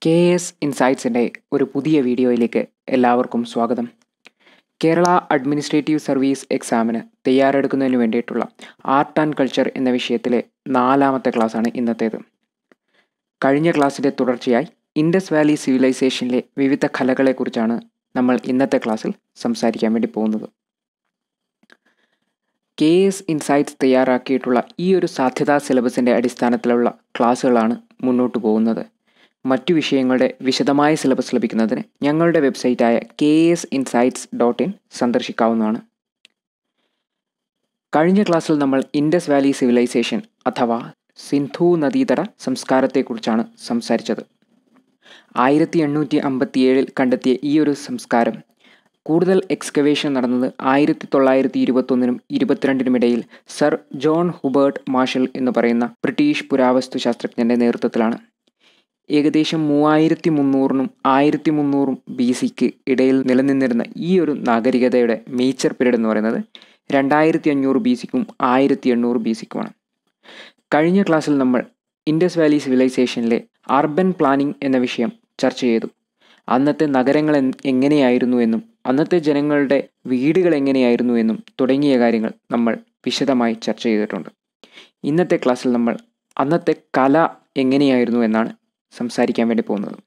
KAS ഇൻസൈറ്റ്സിൻ്റെ ഒരു പുതിയ വീഡിയോയിലേക്ക് എല്ലാവർക്കും സ്വാഗതം. കേരള അഡ്മിനിസ്ട്രേറ്റീവ് സർവീസ് എക്സാമിന് തയ്യാറെടുക്കുന്നതിന് വേണ്ടിയിട്ടുള്ള ആർട്ട് ആൻഡ് കൾച്ചർ എന്ന വിഷയത്തിലെ 4ാമത്തെ ക്ലാസ്സാണ് ഇന്നത്തേത്. കഴിഞ്ഞ ക്ലാസ്സിൻ്റെ തുടർച്ചയായി ഇൻഡസ് വാലി സിവിലൈസേഷനിലെ വിവിധ കലകളെക്കുറിച്ചാണ് നമ്മൾ ഇന്നത്തെ ക്ലാസ്സിൽ സംസാരിക്കാൻ വേണ്ടി പോകുന്നത്. KAS ഇൻസൈറ്റ്സ് തയ്യാറാക്കിയിട്ടുള്ള ഈ ഒരു സാധ്യതാ സിലബസിൻ്റെ അടിസ്ഥാനത്തിലുള്ള ക്ലാസ്സുകളാണ് മുന്നോട്ട് പോകുന്നത്. മറ്റു വിഷയങ്ങളുടെ വിശദമായ സിലബസ് ലഭിക്കുന്നതിന് ഞങ്ങളുടെ വെബ്സൈറ്റായ kasinsights.in സന്ദർശിക്കാവുന്നതാണ്. കഴിഞ്ഞ ക്ലാസ്സിൽ നമ്മൾ ഇൻഡസ് വാലി സിവിലൈസേഷൻ അഥവാ സിന്ധു നദീതട സംസ്കാരത്തെക്കുറിച്ചാണ് സംസാരിച്ചത്. 1857 കണ്ടെത്തിയ ഈ ഒരു സംസ്കാരം കൂടുതൽ എക്സ്കവേഷൻ നടന്നത് 1921 22 സർ ജോൺ ഹുബർട്ട് മാർഷൽ എന്ന് പറയുന്ന ബ്രിട്ടീഷ് പുരാവസ്തു ശാസ്ത്രജ്ഞൻ്റെ നേതൃത്വത്തിലാണ്. ഏകദേശം 3300 1300 BCക്ക് ഇടയിൽ നിലനിന്നിരുന്ന ഈ ഒരു നാഗരികതയുടെ മേജർ പീരീഡ് എന്ന് പറയുന്നത് 2500 BCക്കും 1800 BCക്കുമാണ്. കഴിഞ്ഞ ക്ലാസ്സിൽ നമ്മൾ ഇൻഡസ് വാലി സിവിലൈസേഷനിലെ അർബൻ പ്ലാനിംഗ് എന്ന വിഷയം ചർച്ച ചെയ്തു. അന്നത്തെ നഗരങ്ങൾ എങ്ങനെയായിരുന്നു എന്നും അന്നത്തെ ജനങ്ങളുടെ വീടുകൾ എങ്ങനെയായിരുന്നു എന്നും തുടങ്ങിയ കാര്യങ്ങൾ നമ്മൾ വിശദമായി ചർച്ച ചെയ്തിട്ടുണ്ട്. ഇന്നത്തെ ക്ലാസ്സിൽ നമ്മൾ അന്നത്തെ കല എങ്ങനെയായിരുന്നു എന്നാണ് സംസാരിക്കാൻ വേണ്ടി പോകുന്നത്.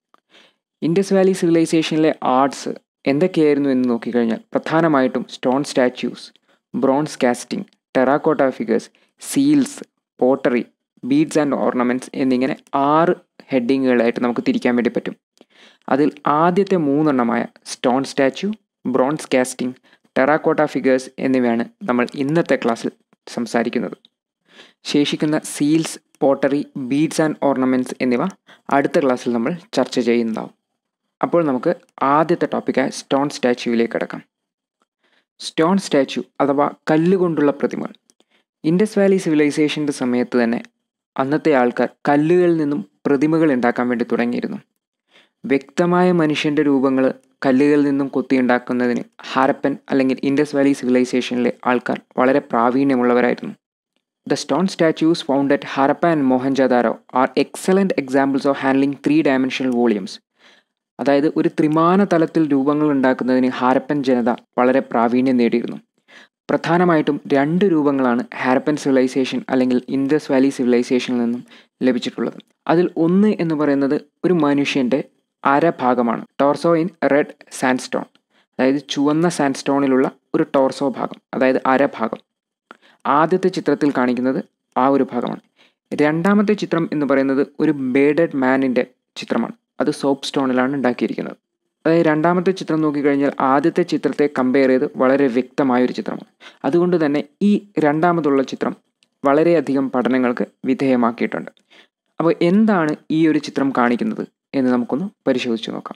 ഇൻഡസ് വാലി സിവിലൈസേഷനിലെ ആർട്സ് എന്തൊക്കെയായിരുന്നു എന്ന് നോക്കിക്കഴിഞ്ഞാൽ പ്രധാനമായിട്ടും stone statues, bronze casting, terracotta figures, seals, pottery, beads and ornaments എന്നിങ്ങനെ 6 ഹെഡിങ്ങുകളായിട്ട് നമുക്ക് തിരിക്കാൻ വേണ്ടി പറ്റും. അതിൽ ആദ്യത്തെ 3 stone statue, bronze casting, terracotta figures എന്നിവയാണ് നമ്മൾ ഇന്നത്തെ ക്ലാസ്സിൽ സംസാരിക്കുന്നത്. ശേഷിക്കുന്ന seals, pottery, beads and ornaments എന്നിവ അടുത്ത ക്ലാസ്സിൽ നമ്മൾ ചർച്ച ചെയ്യുന്നതാവും. അപ്പോൾ നമുക്ക് ആദ്യത്തെ ടോപ്പിക്കായ സ്റ്റോൺ സ്റ്റാച്യുവിലേക്ക് കിടക്കാം. സ്റ്റോൺ സ്റ്റാച്യു അഥവാ കല്ലുകൊണ്ടുള്ള പ്രതിമകൾ. ഇൻഡസ് വാലി സിവിലൈസേഷൻ്റെ സമയത്ത് തന്നെ അന്നത്തെ ആൾക്കാർ കല്ലുകളിൽ നിന്നും പ്രതിമകൾ ഉണ്ടാക്കാൻ വേണ്ടി തുടങ്ങിയിരുന്നു. വ്യക്തമായ മനുഷ്യൻ്റെ രൂപങ്ങൾ കല്ലുകളിൽ നിന്നും കൊത്തിയുണ്ടാക്കുന്നതിന് ഹാരപ്പൻ അല്ലെങ്കിൽ ഇൻഡസ് വാലി സിവിലൈസേഷനിലെ ആൾക്കാർ വളരെ പ്രാവീണ്യമുള്ളവരായിരുന്നു. The stone statues found at Harappa and Mohenjo-daro are excellent examples of handling 3-dimensional volumes. അതായത് ഒരു ത്രിമാന തലത്തിൽ രൂപങ്ങൾ ഉണ്ടാക്കുന്നതിന് ഹാരപ്പൻ ജനത വളരെ പ്രാവീണ്യം നേടിയിരുന്നു. പ്രധാനമായിട്ടും 2 രൂപങ്ങളാണ് ഹാരപ്പൻ സിവിലൈസേഷൻ അല്ലെങ്കിൽ ഇൻഡസ് വാലി സിവിലൈസേഷനിൽ നിന്നും ലഭിച്ചിട്ടുള്ളത്. അതിൽ ഒന്ന് എന്ന് പറയുന്നത് ഒരു മനുഷ്യൻ്റെ അരഭാഗമാണ്, ടോർസോ ഇൻ റെഡ് സാൻഡ്സ്റ്റോൺ, അതായത് ചുവന്ന സാൻഡ്സ്റ്റോണിലുള്ള ഒരു ടോർസോ ഭാഗം, അതായത് അരഭാഗം. ആദ്യത്തെ ചിത്രത്തിൽ കാണിക്കുന്നത് ആ ഒരു ഭാഗമാണ്. രണ്ടാമത്തെ ചിത്രം എന്ന് പറയുന്നത് ഒരു ബേഡഡ് മാനിൻ്റെ ചിത്രമാണ്. അത് സോപ്പ് സ്റ്റോണിലാണ് ഉണ്ടാക്കിയിരിക്കുന്നത്. അതായത് രണ്ടാമത്തെ ചിത്രം നോക്കിക്കഴിഞ്ഞാൽ ആദ്യത്തെ ചിത്രത്തെ കമ്പയർ ചെയ്ത് വളരെ വ്യക്തമായൊരു ചിത്രമാണ്. അതുകൊണ്ട് തന്നെ ഈ രണ്ടാമതുള്ള ചിത്രം വളരെയധികം പഠനങ്ങൾക്ക് വിധേയമാക്കിയിട്ടുണ്ട്. അപ്പോൾ എന്താണ് ഈ ഒരു ചിത്രം കാണിക്കുന്നത് എന്ന് നമുക്കൊന്ന് പരിശോധിച്ച് നോക്കാം.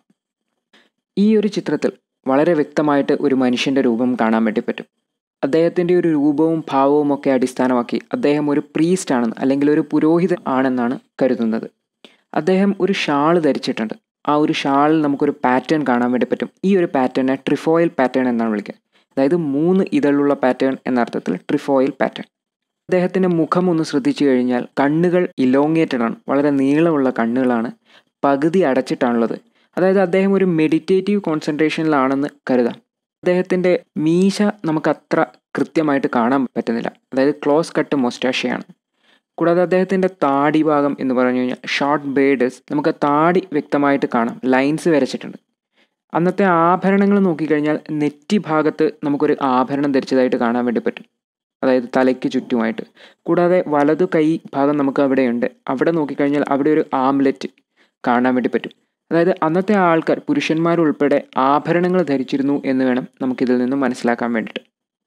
ഈ ഒരു ചിത്രത്തിൽ വളരെ വ്യക്തമായിട്ട് ഒരു മനുഷ്യൻ്റെ രൂപം കാണാൻ വേണ്ടി പറ്റും. അദ്ദേഹത്തിൻ്റെ ഒരു രൂപവും ഭാവവും ഒക്കെ അടിസ്ഥാനമാക്കി അദ്ദേഹം ഒരു പ്രീസ്റ്റ് ആണെന്ന് അല്ലെങ്കിൽ ഒരു പുരോഹിതൻ ആണെന്നാണ് കരുതുന്നത്. അദ്ദേഹം ഒരു ഷാൾ ധരിച്ചിട്ടുണ്ട്. ആ ഒരു ഷാളിൽ നമുക്കൊരു പാറ്റേൺ കാണാൻ വേണ്ടി പറ്റും. ഈ ഒരു പാറ്റേണിനെ ട്രിഫോയിൽ പാറ്റേൺ എന്നാണ് വിളിക്കുക. അതായത് 3 ഇതളുള്ള പാറ്റേൺ എന്ന അർത്ഥത്തിൽ ട്രിഫോയിൽ പാറ്റേൺ. അദ്ദേഹത്തിൻ്റെ മുഖം ഒന്ന് ശ്രദ്ധിച്ചു കഴിഞ്ഞാൽ കണ്ണുകൾ ഇലോങ്ങേറ്റഡ് ആണ്, വളരെ നീളമുള്ള കണ്ണുകളാണ്, പകുതി അടച്ചിട്ടാണുള്ളത്. അതായത് അദ്ദേഹം ഒരു മെഡിറ്റേറ്റീവ് കോൺസെൻട്രേഷനിലാണെന്ന് കരുതാം. അദ്ദേഹത്തിൻ്റെ മീശ നമുക്ക് അത്ര കൃത്യമായിട്ട് കാണാൻ പറ്റുന്നില്ല, അതായത് ക്ലോസ് കട്ട് മൊസ്റ്റാഷയാണ്. കൂടാതെ അദ്ദേഹത്തിൻ്റെ താടി ഭാഗം എന്ന് പറഞ്ഞു കഴിഞ്ഞാൽ ഷോർട്ട് ബേഡേഴ്സ്, നമുക്ക് താടി വ്യക്തമായിട്ട് കാണാം, ലൈൻസ് വരച്ചിട്ടുണ്ട്. അന്നത്തെ ആഭരണങ്ങൾ നോക്കിക്കഴിഞ്ഞാൽ നെറ്റി ഭാഗത്ത് നമുക്കൊരു ആഭരണം ധരിച്ചതായിട്ട് കാണാൻ വേണ്ടി പറ്റും, അതായത് തലയ്ക്ക് ചുറ്റുമായിട്ട്. കൂടാതെ വലതു കൈ ഭാഗം നമുക്ക് അവിടെയുണ്ട്. അവിടെ നോക്കിക്കഴിഞ്ഞാൽ അവിടെ ഒരു ആംലെറ്റ് കാണാൻ വേണ്ടി പറ്റും. അതായത് അന്നത്തെ ആൾക്കാർ പുരുഷന്മാരുൾപ്പെടെ ആഭരണങ്ങൾ ധരിച്ചിരുന്നു എന്ന് വേണം നമുക്കിതിൽ നിന്നും മനസ്സിലാക്കാൻ വേണ്ടിയിട്ട്.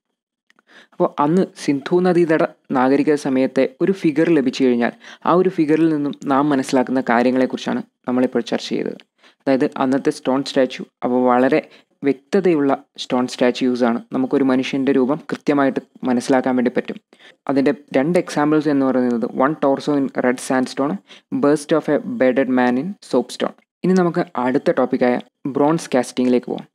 അപ്പോൾ അന്ന് സിന്ധു നദീതട നാഗരിക സമയത്തെ ഒരു ഫിഗർ ലഭിച്ചു കഴിഞ്ഞാൽ ആ ഒരു ഫിഗറിൽ നിന്നും നാം മനസ്സിലാക്കുന്ന കാര്യങ്ങളെക്കുറിച്ചാണ് നമ്മളിപ്പോൾ ചർച്ച ചെയ്തത്. അതായത് അന്നത്തെ സ്റ്റോൺ സ്റ്റാച്യു അപ്പോൾ വളരെ വ്യക്തതയുള്ള സ്റ്റോൺ സ്റ്റാച്യൂസാണ്. നമുക്കൊരു മനുഷ്യൻ്റെ രൂപം കൃത്യമായിട്ട് മനസ്സിലാക്കാൻ വേണ്ടി പറ്റും. അതിൻ്റെ 2 എക്സാമ്പിൾസ് എന്ന് പറയുന്നത് 1 torso in red sandstone, bust of a bearded man in soap stone. ഇനി നമുക്ക് അടുത്ത ടോപ്പിക്കായ ബ്രോൺസ് കാസ്റ്റിങ്ങിലേക്ക് പോകാം.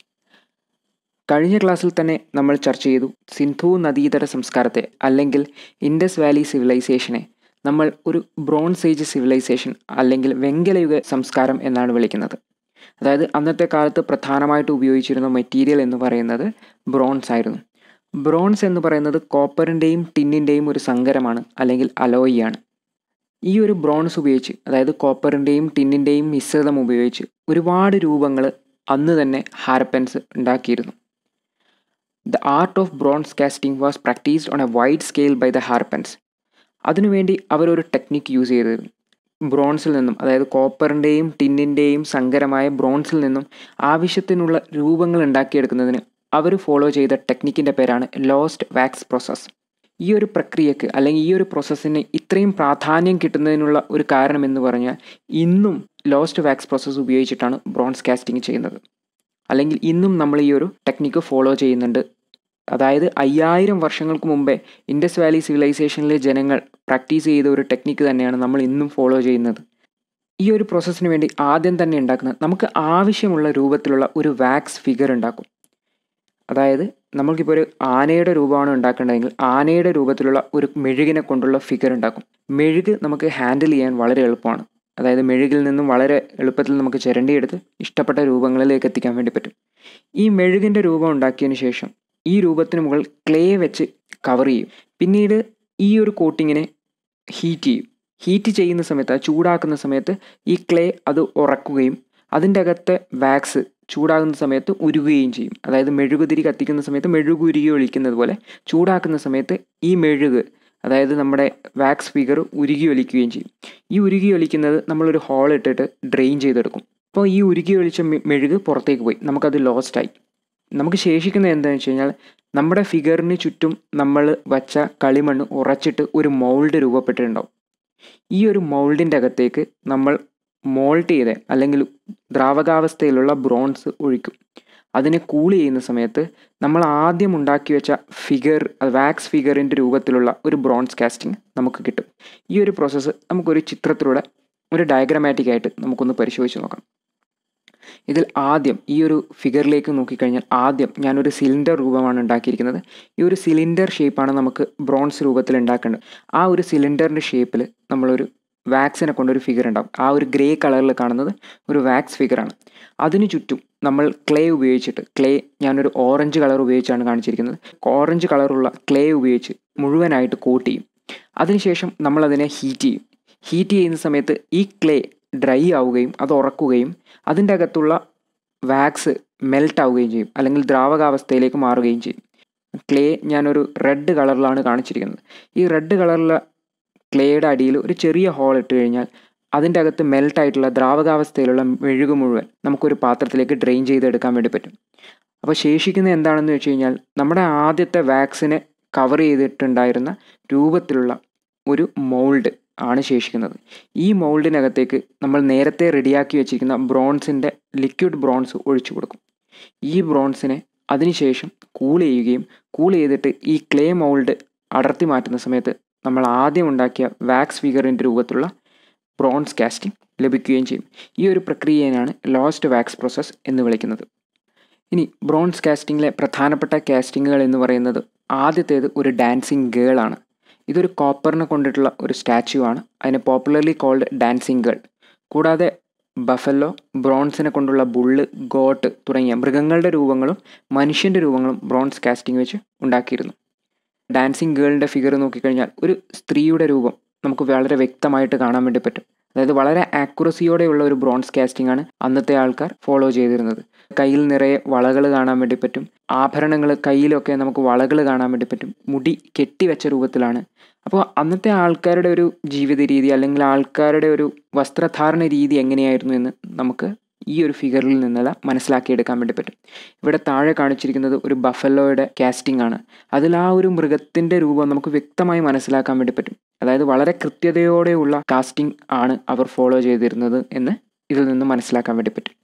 കഴിഞ്ഞ ക്ലാസ്സിൽ തന്നെ നമ്മൾ ചർച്ച ചെയ്തു സിന്ധു നദീതട സംസ്കാരത്തെ അല്ലെങ്കിൽ ഇൻഡസ് വാലി സിവിലൈസേഷനെ നമ്മൾ ഒരു ബ്രോൺസ് ഏജ് സിവിലൈസേഷൻ അല്ലെങ്കിൽ വെങ്കലയുഗ സംസ്കാരം എന്നാണ് വിളിക്കുന്നത്. അതായത് അന്നത്തെ കാലത്ത് പ്രധാനമായിട്ട് ഉപയോഗിച്ചിരുന്ന മെറ്റീരിയൽ എന്ന് പറയുന്നത് ബ്രോൺസ് ആയിരുന്നു. ബ്രോൺസ് എന്ന് പറയുന്നത് കോപ്പറിൻ്റെയും ടിന്നിൻ്റെയും ഒരു സങ്കരമാണ് അല്ലെങ്കിൽ അലോയിയാണ്. ഈ ഒരു ബ്രോൺസ് ഉപയോഗിച്ച്, അതായത് കോപ്പറിൻ്റെയും ടിന്നിൻ്റെയും മിശ്രിതം ഉപയോഗിച്ച് ഒരുപാട് രൂപങ്ങൾ അന്ന് തന്നെ ഹാരപ്പൻസ് ഉണ്ടാക്കിയിരുന്നു. The art of bronze casting was practised on a wide scale by the Harappans. അതിനുവേണ്ടി അവരൊരു ടെക്നിക്ക് യൂസ് ചെയ്തിരുന്നു. ബ്രോൺസിൽ നിന്നും, അതായത് കോപ്പറിൻ്റെയും ടിന്നിൻ്റെയും സങ്കരമായ ബ്രോൺസിൽ നിന്നും ആവശ്യത്തിനുള്ള രൂപങ്ങൾ ഉണ്ടാക്കിയെടുക്കുന്നതിന് അവർ ഫോളോ ചെയ്ത ടെക്നിക്കിൻ്റെ പേരാണ് ലോസ്റ്റ് വാക്സ് പ്രോസസ്സ്. ഈ ഒരു പ്രക്രിയക്ക് അല്ലെങ്കിൽ ഈ ഒരു പ്രോസസ്സിന് ഇത്രയും പ്രാധാന്യം കിട്ടുന്നതിനുള്ള ഒരു കാരണം എന്ന് പറഞ്ഞാൽ ഇന്നും ലോസ്റ്റ് വാക്സ് പ്രോസസ്സ് ഉപയോഗിച്ചിട്ടാണ് ബ്രോൺസ് കാസ്റ്റിംഗ് ചെയ്യുന്നത്. അല്ലെങ്കിൽ ഇന്നും നമ്മൾ ഈ ഒരു ടെക്നിക്ക് ഫോളോ ചെയ്യുന്നുണ്ട്. അതായത് 5000 വർഷങ്ങൾക്ക് മുമ്പേ ഇൻഡസ് വാലി സിവിലൈസേഷനിലെ ജനങ്ങൾ പ്രാക്ടീസ് ചെയ്ത ഒരു ടെക്നിക്ക് തന്നെയാണ് നമ്മൾ ഇന്നും ഫോളോ ചെയ്യുന്നത്. ഈ ഒരു പ്രോസസ്സിന് വേണ്ടി ആദ്യം തന്നെ ഉണ്ടാക്കുന്നത്, നമുക്ക് ആവശ്യമുള്ള രൂപത്തിലുള്ള ഒരു വാക്സ് ഫിഗർ ഉണ്ടാക്കും. അതായത് നമുക്കിപ്പോൾ ഒരു ആനയുടെ രൂപമാണ് ഉണ്ടാക്കേണ്ടതെങ്കിൽ ആനയുടെ രൂപത്തിലുള്ള ഒരു മെഴുകിനെ കൊണ്ടുള്ള ഫിഗർ ഉണ്ടാക്കും. മെഴുക് നമുക്ക് ഹാൻഡിൽ ചെയ്യാൻ വളരെ എളുപ്പമാണ്. അതായത് മെഴുകിൽ നിന്നും വളരെ എളുപ്പത്തിൽ നമുക്ക് ചിരണ്ടിയെടുത്ത് ഇഷ്ടപ്പെട്ട രൂപങ്ങളിലേക്ക് എത്തിക്കാൻ വേണ്ടി പറ്റും. ഈ മെഴുകിൻ്റെ രൂപം ഉണ്ടാക്കിയതിന് ശേഷം ഈ രൂപത്തിന് മുകളിൽ ക്ലേ വെച്ച് കവർ ചെയ്യും. പിന്നീട് ഈ ഒരു കോട്ടിങ്ങിനെ ഹീറ്റ് ചെയ്യും. ഹീറ്റ് ചെയ്യുന്ന സമയത്ത്, ചൂടാക്കുന്ന സമയത്ത് ഈ ക്ലേ അത് ഉറക്കുകയും അതിൻ്റെ അകത്തെ വാക്സ് ചൂടാകുന്ന സമയത്ത് ഉരുകുകയും ചെയ്യും. അതായത് മെഴുകുതിരി കത്തിക്കുന്ന സമയത്ത് മെഴുകുരുകി ഒലിക്കുന്നത് പോലെ ചൂടാക്കുന്ന സമയത്ത് ഈ മെഴുക്, അതായത് നമ്മുടെ വാക്സ് ഫിഗർ ഉരുകി ഒലിക്കുകയും ചെയ്യും. ഈ ഉരുകി ഒലിക്കുന്നത് നമ്മളൊരു ഹോൾ ഇട്ടിട്ട് ഡ്രെയിൻ ചെയ്തെടുക്കും. അപ്പോൾ ഈ ഉരുകി ഒലിച്ച മെഴുക് പുറത്തേക്ക് പോയി, നമുക്കത് ലോസ്റ്റായി. നമുക്ക് ശേഷിക്കുന്നത് എന്താണെന്ന് വെച്ച് കഴിഞ്ഞാൽ നമ്മുടെ ഫിഗറിന് ചുറ്റും നമ്മൾ വച്ച കളിമണ്ണ് ഉറച്ചിട്ട് ഒരു മൗൾഡ് രൂപപ്പെട്ടിട്ടുണ്ടാവും. ഈ ഒരു മൗൾഡിൻ്റെ അകത്തേക്ക് നമ്മൾ മോൾട്ട് ചെയ്ത് അല്ലെങ്കിൽ ദ്രാവകാവസ്ഥയിലുള്ള ബ്രോൺസ് ഒഴിക്കും. അതിനെ കൂൾ ചെയ്യുന്ന സമയത്ത് നമ്മൾ ആദ്യം ഉണ്ടാക്കി വെച്ച ഫിഗർ, വാക്സ് ഫിഗറിൻ്റെ രൂപത്തിലുള്ള ഒരു ബ്രോൺസ് കാസ്റ്റിംഗ് നമുക്ക് കിട്ടും. ഈ ഒരു പ്രോസസ്സ് നമുക്കൊരു ചിത്രത്തിലൂടെ ഒരു ഡയഗ്രാമാറ്റിക് ആയിട്ട് നമുക്കൊന്ന് പരിശോധിച്ച് നോക്കാം. ഇതിൽ ആദ്യം ഈ ഒരു ഫിഗറിലേക്ക് നോക്കിക്കഴിഞ്ഞാൽ ആദ്യം ഞാനൊരു സിലിണ്ടർ രൂപമാണ് ഉണ്ടാക്കിയിരിക്കുന്നത്. ഈ ഒരു സിലിണ്ടർ ഷേപ്പാണ് നമുക്ക് ബ്രോൺസ് രൂപത്തിൽ ഉണ്ടാക്കേണ്ടത്. ആ ഒരു സിലിണ്ടറിൻ്റെ ഷേപ്പിൽ നമ്മളൊരു വാക്സിനെ കൊണ്ടൊരു ഫിഗർ ഉണ്ടാകും. ആ ഒരു ഗ്രേ കളറിൽ കാണുന്നത് ഒരു വാക്സ് ഫിഗറാണ്. അതിനു ചുറ്റും നമ്മൾ ക്ലേ ഉപയോഗിച്ചിട്ട്, ക്ലേ ഞാനൊരു ഓറഞ്ച് കളർ ഉപയോഗിച്ചാണ് കാണിച്ചിരിക്കുന്നത്. ഓറഞ്ച് കളറുള്ള ക്ലേ ഉപയോഗിച്ച് മുഴുവനായിട്ട് കോട്ട് ചെയ്യും. അതിനുശേഷം നമ്മളതിനെ ഹീറ്റ് ചെയ്യും. ഹീറ്റ് ചെയ്യുന്ന സമയത്ത് ഈ ക്ലേ ഡ്രൈ ആവുകയും അത് ഉറക്കുകയും അതിൻ്റെ അകത്തുള്ള വാക്സ് മെൽറ്റ് ആവുകയും ചെയ്യും, അല്ലെങ്കിൽ ദ്രാവകാവസ്ഥയിലേക്ക് മാറുകയും ചെയ്യും. ക്ലേ ഞാനൊരു റെഡ് കളറിലാണ് കാണിച്ചിരിക്കുന്നത്. ഈ റെഡ് കളറിലെ ക്ലേയുടെ അടിയിൽ ഒരു ചെറിയ ഹോൾ ഇട്ട് കഴിഞ്ഞാൽ അതിൻ്റെ അകത്ത് മെൽട്ടായിട്ടുള്ള ദ്രാവകാവസ്ഥയിലുള്ള മെഴുക് മുഴുവൻ നമുക്കൊരു പാത്രത്തിലേക്ക് ഡ്രെയിൻ ചെയ്തെടുക്കാൻ വേണ്ടി പറ്റും. അപ്പോൾ ശേഷിക്കുന്നത് എന്താണെന്ന് വെച്ച് കഴിഞ്ഞാൽ നമ്മുടെ ആദ്യത്തെ വാക്സിനെ കവർ ചെയ്തിട്ടുണ്ടായിരുന്ന രൂപത്തിലുള്ള ഒരു മൗൾഡ് ആണ് ശേഷിക്കുന്നത്. ഈ മൗൾഡിനകത്തേക്ക് നമ്മൾ നേരത്തെ റെഡിയാക്കി വെച്ചിരിക്കുന്ന ബ്രോൺസിൻ്റെ ലിക്വിഡ് ബ്രോൺസ് ഒഴിച്ചു കൊടുക്കും. ഈ ബ്രോൺസിനെ അതിനുശേഷം കൂൾ ചെയ്യുകയും കൂൾ ചെയ്തിട്ട് ഈ ക്ലേ മൗൾഡ് അടർത്തി മാറ്റുന്ന സമയത്ത് നമ്മൾ ആദ്യം ഉണ്ടാക്കിയ വാക്സ് ഫിഗറിൻ്റെ രൂപത്തിലുള്ള ബ്രോൺസ് കാസ്റ്റിംഗ് ലഭിക്കുകയും ചെയ്യും. ഈ ഒരു പ്രക്രിയയാണ് ലോസ്റ്റ് വാക്സ് പ്രോസസ്സ് എന്ന് വിളിക്കുന്നത്. ഇനി ബ്രോൺസ് കാസ്റ്റിങ്ങിലെ പ്രധാനപ്പെട്ട കാസ്റ്റിങ്ങുകൾ എന്ന് പറയുന്നത് ആദ്യത്തേത് ഒരു ഡാൻസിങ് ഗേൾ ആണ്. ഇതൊരു കോപ്പറിനെ കൊണ്ടിട്ടുള്ള ഒരു സ്റ്റാച്യു ആണ്. അതിനെ പോപ്പുലർലി കോൾഡ് ഡാൻസിങ് ഗേൾ. കൂടാതെ ബഫല്ലോ, ബ്രോൺസിനെ കൊണ്ടുള്ള ബുള്ള്, ഗോട്ട് തുടങ്ങിയ മൃഗങ്ങളുടെ രൂപങ്ങളും മനുഷ്യൻ്റെ രൂപങ്ങളും ബ്രോൺസ് കാസ്റ്റിംഗ് വെച്ച് ഉണ്ടാക്കിയിരുന്നു. ഡാൻസിങ് ഗേളിൻ്റെ ഫിഗർ നോക്കിക്കഴിഞ്ഞാൽ ഒരു സ്ത്രീയുടെ രൂപം നമുക്ക് വളരെ വ്യക്തമായിട്ട് കാണാൻ വേണ്ടി പറ്റും. അതായത് വളരെ ആക്യുറസിയോടെയുള്ള ഒരു ബ്രോൺസ് കാസ്റ്റിംഗ് ആണ് അന്നത്തെ ആൾക്കാർ ഫോളോ ചെയ്തിരുന്നത്. കയ്യിൽ നിറയെ വളകൾ കാണാൻ വേണ്ടി പറ്റും. ആഭരണങ്ങൾ കയ്യിലൊക്കെ നമുക്ക് വളകൾ കാണാൻ വേണ്ടി പറ്റും. മുടി കെട്ടിവെച്ച രൂപത്തിലാണ്. അപ്പോൾ അന്നത്തെ ആൾക്കാരുടെ ഒരു ജീവിത രീതി അല്ലെങ്കിൽ ആൾക്കാരുടെ ഒരു വസ്ത്രധാരണ രീതി എങ്ങനെയായിരുന്നു എന്ന് നമുക്ക് ഈ ഒരു ഫിഗറിൽ നിന്നെല്ലാം മനസ്സിലാക്കിയെടുക്കാൻ വേണ്ടി പറ്റും. ഇവിടെ താഴെ കാണിച്ചിരിക്കുന്നത് ഒരു ബഫലോയുടെ കാസ്റ്റിംഗ് ആണ്. അതിൽ ആ ഒരു മൃഗത്തിൻ്റെ രൂപം നമുക്ക് വ്യക്തമായി മനസ്സിലാക്കാൻ വേണ്ടി പറ്റും. അതായത് വളരെ കൃത്യതയോടെയുള്ള കാസ്റ്റിംഗ് ആണ് അവർ ഫോളോ ചെയ്തിരുന്നത് എന്ന് ഇതിൽ നിന്ന് മനസ്സിലാക്കാൻ വേണ്ടി പറ്റും.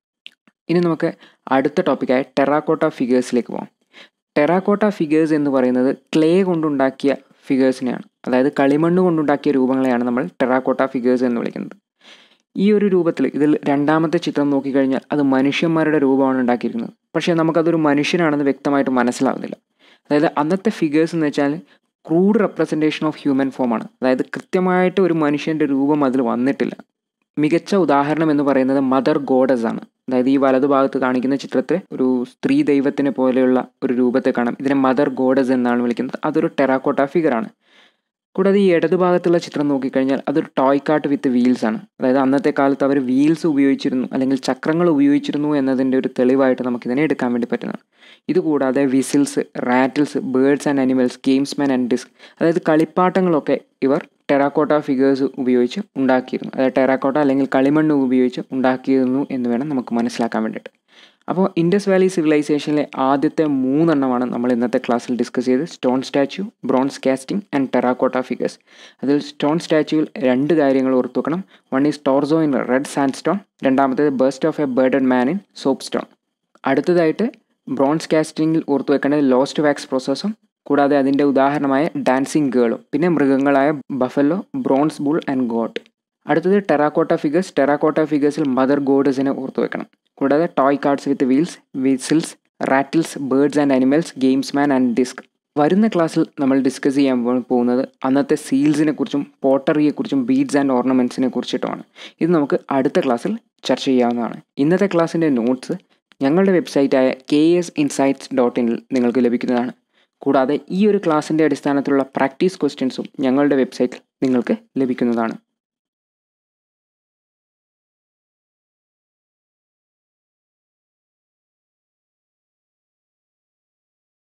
ഇനി നമുക്ക് അടുത്ത ടോപ്പിക്കായ ടെറാക്കോട്ട ഫിഗേഴ്സിലേക്ക് പോകാം. ടെറാക്കോട്ട ഫിഗേഴ്സ് എന്ന് പറയുന്നത് ക്ലേ കൊണ്ടുണ്ടാക്കിയ ഫിഗേഴ്സിനെയാണ്, അതായത് കളിമണ്ണ് കൊണ്ടുണ്ടാക്കിയ രൂപങ്ങളെയാണ് നമ്മൾ ടെറാക്കോട്ട ഫിഗേഴ്സ് എന്ന് വിളിക്കുന്നത്. ഈ ഒരു രൂപത്തിൽ ഇതിൽ രണ്ടാമത്തെ ചിത്രം നോക്കിക്കഴിഞ്ഞാൽ അത് മനുഷ്യന്മാരുടെ രൂപമാണ് ഉണ്ടാക്കിയിരിക്കുന്നത്. പക്ഷേ നമുക്കതൊരു മനുഷ്യനാണെന്ന് വ്യക്തമായിട്ട് മനസ്സിലാവുന്നില്ല. അതായത് അന്നത്തെ ഫിഗേഴ്സ് എന്ന് വെച്ചാൽ ക്രൂഡ് റെപ്രസെൻറ്റേഷൻ ഓഫ് ഹ്യൂമൻ ഫോമാണ്. അതായത് കൃത്യമായിട്ട് ഒരു മനുഷ്യൻ്റെ രൂപം അതിൽ വന്നിട്ടില്ല. മികച്ച ഉദാഹരണം എന്ന് പറയുന്നത് മദർ ഗോഡസ് ആണ്. അതായത് ഈ വലതുഭാഗത്ത് കാണിക്കുന്ന ചിത്രത്തിൽ ഒരു സ്ത്രീ ദൈവത്തിനെ പോലെയുള്ള ഒരു രൂപത്തെ കാണാം. ഇതിനെ മദർ ഗോഡസ് എന്നാണ് വിളിക്കുന്നത്. അതൊരു ടെറാക്കോട്ട ഫിഗറാണ്. കൂടാതെ ഈ ഇടതുഭാഗത്തുള്ള ചിത്രം നോക്കിക്കഴിഞ്ഞാൽ അതൊരു ടോയ് കാർട്ട് വിത്ത് വീൽസ് ആണ്. അതായത് അന്നത്തെ കാലത്ത് അവർ വീൽസ് ഉപയോഗിച്ചിരുന്നു അല്ലെങ്കിൽ ചക്രങ്ങൾ ഉപയോഗിച്ചിരുന്നു എന്നതിൻ്റെ ഒരു തെളിവായിട്ട് നമുക്കിതിനെ എടുക്കാൻ വേണ്ടി പറ്റുന്നതാണ്. ഇതുകൂടാതെ whistles, rattles, birds and animals, gamesman and disc, അതായത് കളിപ്പാട്ടങ്ങളൊക്കെ ഇവർ ടെറാക്കോട്ട ഫിഗേഴ്സ് ഉപയോഗിച്ച് ഉണ്ടാക്കിയിരുന്നു. അതായത് ടെറാക്കോട്ട അല്ലെങ്കിൽ കളിമണ്ണ് ഉപയോഗിച്ച് ഉണ്ടാക്കിയിരുന്നു എന്ന് വേണം നമുക്ക് മനസ്സിലാക്കാൻ വേണ്ടിയിട്ട്. അപ്പോൾ ഇൻഡസ് വാലി സിവിലൈസേഷനിലെ ആദ്യത്തെ 3 എണ്ണമാണ് നമ്മൾ ഇന്നത്തെ ക്ലാസ്സിൽ ഡിസ്കസ് ചെയ്ത്: stone statue, bronze casting and terracotta figures. അതിൽ സ്റ്റോൺ സ്റ്റാച്യുവിൽ 2 കാര്യങ്ങൾ ഓർത്തു വെക്കണം. One is torso in red sand stone, രണ്ടാമത്തേത് bust of a bearded man in soap stone. അടുത്തതായിട്ട് ബ്രോൺസ് കാസ്റ്റിംഗിൽ ഓർത്തു വെക്കേണ്ടത് ലോസ്റ്റ് വാക്സ് പ്രോസസ്സും കൂടാതെ അതിൻ്റെ ഉദാഹരണമായ ഡാൻസിങ് ഗേളും, പിന്നെ മൃഗങ്ങളായ buffalo, bronze bull and goat. അടുത്തത് ടെറാക്കോട്ട ഫിഗേഴ്സ്. ടെറാക്കോട്ട ഫിഗേഴ്സിൽ മദർ ഗോഡസിനെ ഓർത്തു വെക്കണം. കൂടാതെ toy carts with wheels, whistles, rattles, birds and animals, gamesman and disc. വരുന്ന ക്ലാസ്സിൽ നമ്മൾ ഡിസ്കസ് ചെയ്യാൻ പോകുന്നത് അന്നത്തെ സീൽസിനെ കുറിച്ചും പോട്ടറിയെക്കുറിച്ചും ബീഡ്സ് ആൻഡ് ഓർണമെൻറ്റ്സിനെ കുറിച്ചിട്ടുമാണ്. ഇത് നമുക്ക് അടുത്ത ക്ലാസ്സിൽ ചർച്ച ചെയ്യാവുന്നതാണ്. ഇന്നത്തെ ക്ലാസ്സിൻ്റെ നോട്ട്സ് ഞങ്ങളുടെ വെബ്സൈറ്റായ KASinsights.in നിങ്ങൾക്ക് ലഭിക്കുന്നതാണ്. കൂടാതെ ഈ ഒരു ക്ലാസ്സിൻ്റെ അടിസ്ഥാനത്തിലുള്ള പ്രാക്ടീസ് ക്വസ്റ്റ്യൻസും ഞങ്ങളുടെ വെബ്സൈറ്റിൽ നിങ്ങൾക്ക് ലഭിക്കുന്നതാണ്.